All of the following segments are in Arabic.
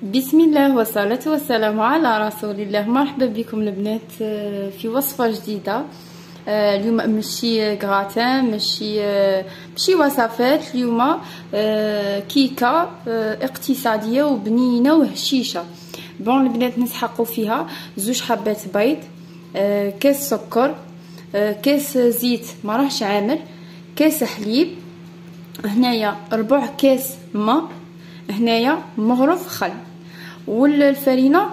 بسم الله والصلاة والسلام على رسول الله. مرحبا بكم البنات في وصفة جديدة. اليوم ماشي غراتان، ماشي وصفات. اليوم كيكة اقتصادية وبنينة وهشيشة. بون البنات نسحقوا فيها 2 حبات بيض، كاس سكر، كاس زيت ما راهش عامر، كاس حليب، هنايا ربع كاس ماء، هنايا مغرف خل. والفرينه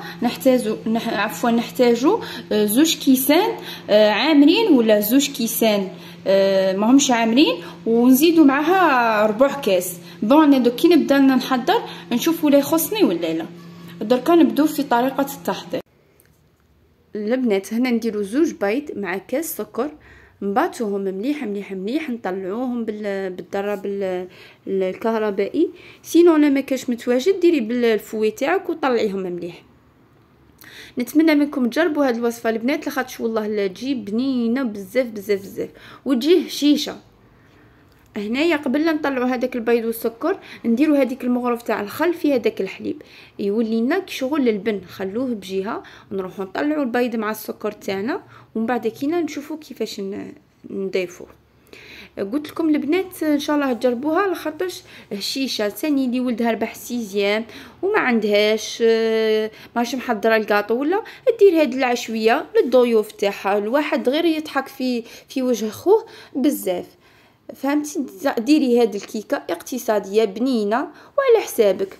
نحتاجو 2 كيسان عامرين ولا 2 كيسان ماهمش عامرين، ونزيدو معاها ربع كاس. بون انا دوك كي نبدا نحضر نشوف ولا يخصني ولا لا. دركا نبدو في طريقه التحضير. البنات هنا نديرو 2 بيض مع كاس سكر، نباتوهم مليح مليح مليح، نطلعوهم بالضرب الكهربائي. سينو انا ما كاش متواجد ديري بالفوي تاعك وطلعيهم مليح. نتمنى منكم تجربوا هذه الوصفه البنات، لخاطش والله لا تجي بنينه بزاف بزاف بزاف وتجي هشيشه. هنايا قبل لا نطلعوا هذاك البيض والسكر نديروا هذيك المغرف تاع الخل في هذاك الحليب، يولي لنا كشغل البن. خلوه بجهه ونروحوا نطلعوا البيض مع السكر تاعنا، ومن بعد كينا نشوفوا كيفاش نضيفوه. قلت لكم البنات ان شاء الله تجربوها، لخاطرش هشيشه. ثاني اللي ولدها ربح 6 وما عندهاش ماش محضره الكاطو ولا دير هاد العشويه للضيوف تاعها، الواحد غير يضحك في وجه خوه بزاف. فهمتي؟ ديري هاد الكيكه اقتصاديه بنينه وعلى حسابك.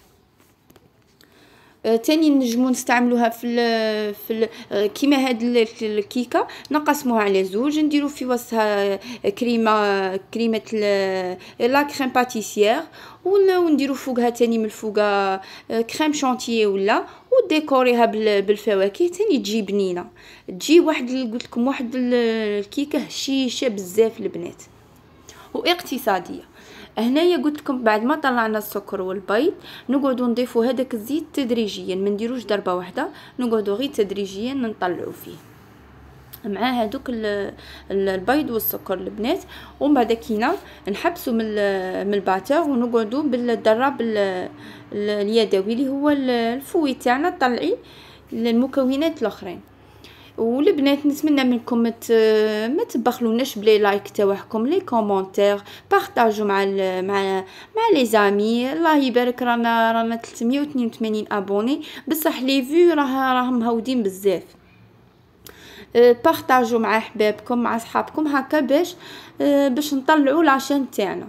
تاني نجمو نستعملوها في كيما هاد الكيكه نقسموها على 2، نديرو في وسطها كريمه لا كريم باتيسيير، ونديرو فوقها تاني من الفوقه كريم شانتيي ولا، وديكوريها بالفواكه تاني تجي بنينه. تجي قلت لكم واحد الكيكه هشيشه بزاف البنات واقتصاديه. هنايا قلت لكم بعد ما طلعنا السكر والبيض نقعدوا نضيفوا هذاك الزيت تدريجيا، ما نديروش ضربه واحده، نقعدوا غير تدريجيا نطلعوا فيه مع هذوك البيض والسكر البنات. ومن بعد كينا نحبسوا من الباتور ونقعدوا بالضرب اليدوي اللي هو الفوي تاعنا، طلعي المكونات الاخرين. والبنات نتمنى منكم ما تبخلوناش بلي لايك تاعكم، لي كومونتير، بارطاجوا مع لي زامي. الله يبارك رانا 382 ابوني، بصح لي فيو راهم مهودين بزاف. بارطاجوا مع احبابكم مع اصحابكم هكا باش نطلعوا لاشين تاعنا.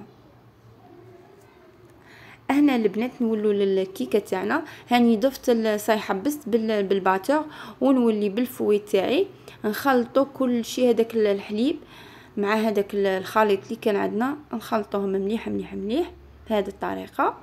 هنا البنات نولوا للكيكه تاعنا. هاني ضفت صايحه حبست بالباتور، ونولي بالفوي تاعي نخلطوا كل شيء، هذاك الحليب مع هذاك الخليط اللي كان عندنا نخلطوهم مليح مليح مليح بهذه الطريقه.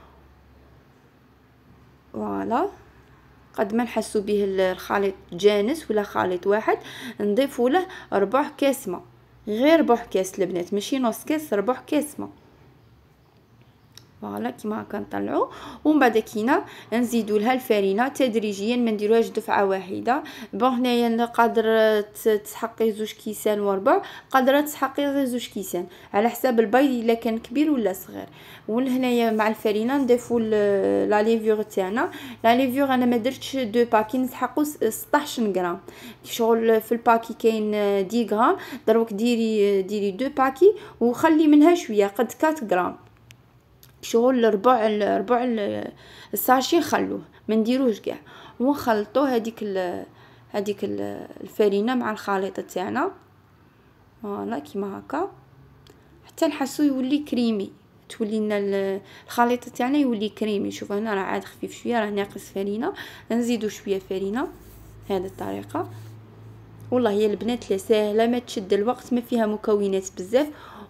فوالا قد ما نحسوا به الخليط جانس ولا خليط واحد نضيفوا له ربع كاس ماء، غير ربع كاس البنات ماشي نص كاس، ربع كاس ماء. فوالا كيما هكا نطلعوا. ومن بعد كينا نزيدوا لها الفرينه تدريجيا، ما نديروهاش دفعه واحده. بون هنايا قادر تسحقي 2 كيسان وربع، قادره تسحقي غير 2 كيسان على حساب البيض الا كان كبير ولا صغير. وهنايا مع الفرينه نضيفوا لا ليفور تاعنا. لا ليفور انا ما درتش 2 باكي، نسحقوا 16 غرام. شغل في الباكي كاين 10 غرام، دروك ديري 2 باكي وخلي منها شويه قد 4 غرام. شغل ربع الساشي خلوه ما نديروش كاع، ونخلطوا هذيك الفرينه مع الخليط تاعنا. فوالا كيما هكا حتى نحسو يولي كريمي، تولي لنا الخليط تاعنا يولي كريمي. شوف هنا راه عاد خفيف شويه، راه ناقص فرينه، نزيدوا شويه فرينه هذه الطريقه. والله هي البنات لا ساهله، ما تشد الوقت، ما فيها مكونات بزاف،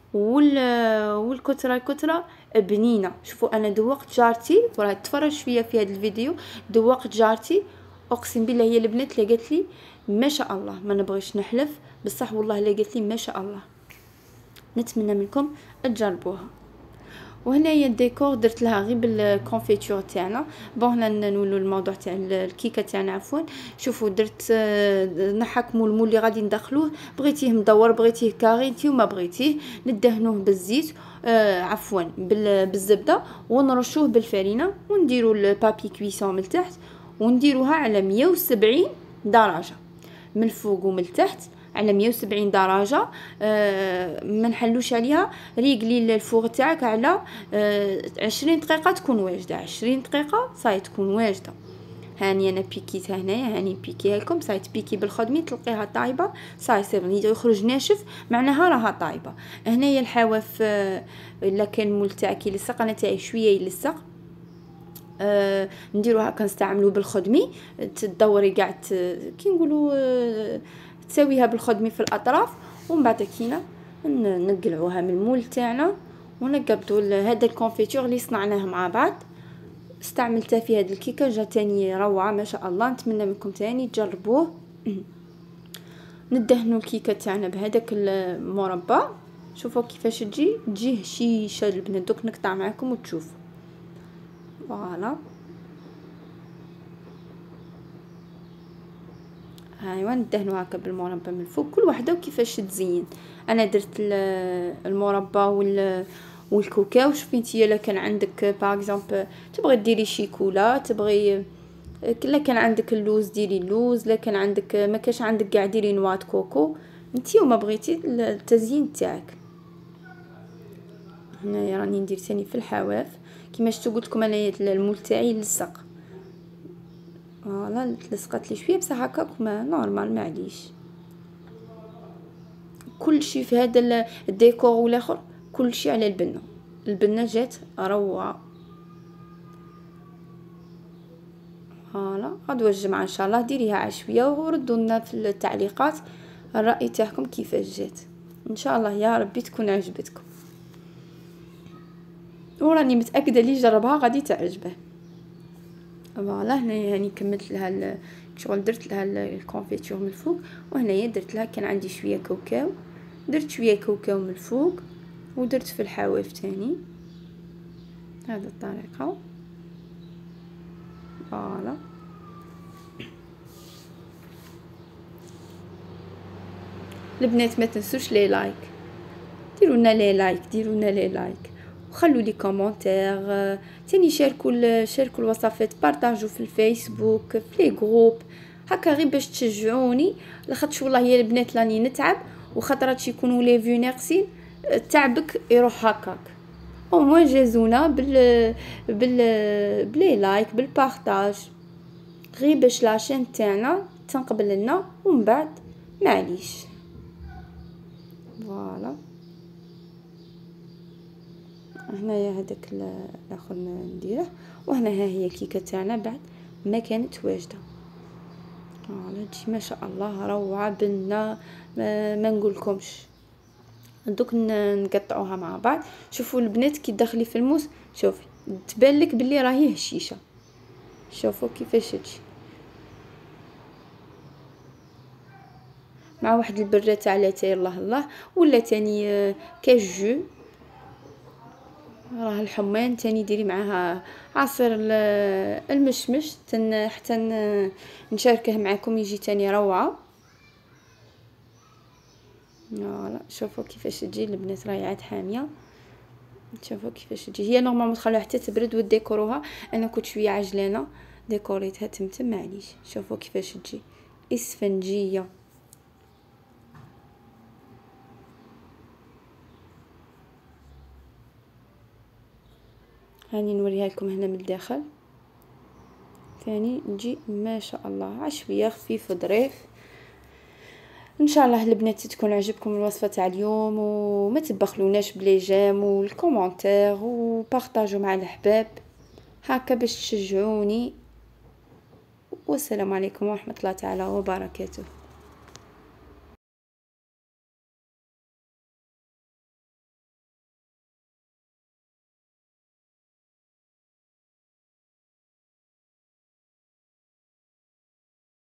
والكتره بنينه. شوفوا انا دوقت جارتي، وراه تفرج فيا في هذا الفيديو، دوقت جارتي اقسم بالله هي البنات اللي قالت لي ما شاء الله، ما نبغيش نحلف بصح والله اللي قالت لي ما شاء الله. نتمنى منكم تجربوها. وهنايا الديكور درت لها غير بالكونفيتور تاعنا. بون هنا نولوا الموضوع تاع الكيكه تاعنا عفوا. شوفوا درت نحكموا المول اللي غادي ندخلوه، بغيتيه مدور بغيتيه كاري نتيما بغيتيه، ندهنوه بالزيت عفوا بالزبده، ونرشوه بالفرينه، ونديروا البابي كويسون من التحت، ونديروها على 170 درجه من الفوق ومن التحت على 170 درجه. ما نحلوش عليها، ريقلي الفوغ تاعك على 20 دقيقه تكون واجده. 20 دقيقه صاي تكون واجده. هاني انا بيكيتها هنايا، هاني بيكيها لكم. صاي تبيكي بالخدمي تلقيها طايبه، صاي سيبني يخرج ناشف معناها راها طايبه. هنايا الحواف الا كان مول تاعك يلصق، انا تاعي شويه يلصق، نديرو هكا نستعملو بالخدمي، تدوري قاع كي نقولوا تسويها بالخدمي في الاطراف، ومن بعد كينا نقلعوها من المول تاعنا ونقبضوا هذا الكونفيتور اللي صنعناه مع بعض. استعملتها في هذه الكيكه، جا تاني روعه ما شاء الله. نتمنى منكم تاني تجربوه. ندهنوا الكيكه تاعنا بهذاك المربى، شوفوا كيفاش تجي هشيشه البنات. دوك نقطع معكم وتشوفوا. فوالا ايوا ندهنوا هكا بالمربى من الفوق، كل وحده وكيفاش تزين. انا درت المربى والكاكاو. شوفي نتيا الا كان عندك باغ تبغي ديري شيكولا، تبغي الا كان عندك اللوز ديري اللوز، لا كان عندك ما كاش عندك كاع ديري نواد كوكو نتيا وما بغيتي التزيين تاعك. هنايا راني ندير ثاني في الحواف كيما شفتوا. قلت لكم انا المول تاعي لصق، فوالا لصقت لي شويه بصح هكاك ما نورمال معليش. كل شيء في هذا الديكور والاخر كل شيء على البنه جات روعه. فوالا غدوه الجمعه ان شاء الله ديريها عشويه، وردوا لنا في التعليقات الراي تاعكم كيفاش جات. ان شاء الله يا ربي تكون عجبتكم، وراني متاكده اللي جربها غادي تعجبه. فوالا هنايا هاني كملت لها شغل، درت لها الكونفيتور من الفوق، وهنايا درت لها كان عندي شويه كاوكاو، درت شويه كاوكاو من الفوق، ودرت في الحواف تاني هذه الطريقه. فوالا البنات ما تنسوش لي لايك، ديروا لنا لي لايك، ديروا لنا لي لايك، وخلوا لي كومونتير. تاني شاركوا الوصفات، بارطاجوا في الفيسبوك في لي جروب هكا غير باش تشجعوني. لاخاطش والله يا البنات راني نتعب، وخطرات يكونوا لي فيو ناقصين تعبك يروح هكاك. او موان جازونا بلي لايك بالبارطاج غير باش لاشين تاعنا تنقبل لنا، ومن بعد معليش. فوالا هنايا هذاك الاخر نديره، وهنا ها هي الكيكه تاعنا بعد ما كانت واجده. فوالا تجي ما شاء الله روعه بنه ما نقولكمش. دوك نقطعوها مع بعض. شوفوا البنات كي تدخلي في الموس، شوفي تبان لك باللي راهي هشيشه. شوفوا كيفاش تجي مع واحد البره تاع لاتاي الله الله، ولا تاني كاجو راه الحمان تاني ديري معاها عصير المشمش حتى نشاركه معكم يجي تاني روعه. فوالا شوفوا كيفاش تجي البنات، راهي عاد حاميه. شوفوا كيفاش تجي، هي نورمالمون تخلوها حتى تبرد وديكوروها. انا كنت شويه عجلانه ديكوريتها تمتم معليش. شوفوا كيفاش تجي اسفنجيه. هاني نوريها لكم هنا من الداخل ثاني تجي ما شاء الله عشويه خفيف ظريف. ان شاء الله البنات تكون عجبكم الوصفه تاع اليوم، وما تبخلوناش بلي جيم والكومونتير، وبارطاجوا مع الاحباب هكا باش تشجعوني. والسلام عليكم ورحمه الله تعالى وبركاته.